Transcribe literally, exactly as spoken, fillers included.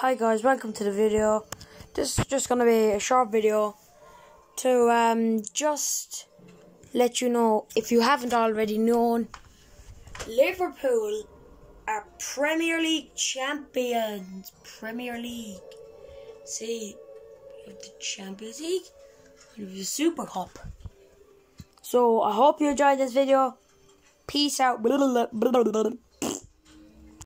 Hi guys, welcome to the video. This is just going to be a short video to um, just let you know, if you haven't already known, Liverpool are Premier League champions. Premier League. See, we have the Champions League, we have the Super Cup. So I hope you enjoyed this video. Peace out.